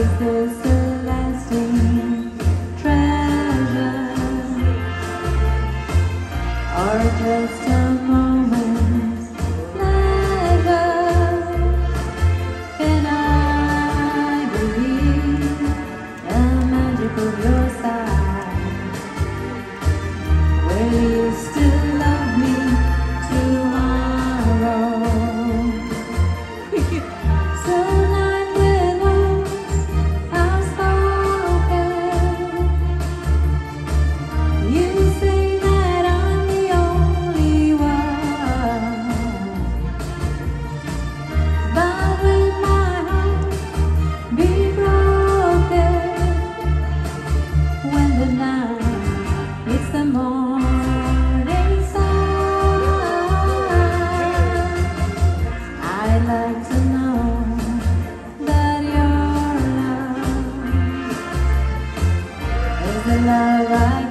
Is this a lasting treasure, or just a moment's pleasure? Can I believe the magic of your side? Will you still love me tomorrow? Tonight with words outspoken, you say that I'm the only one, but will my heart be broken when the night hits the morning sun? I'd like to know that your love is the love I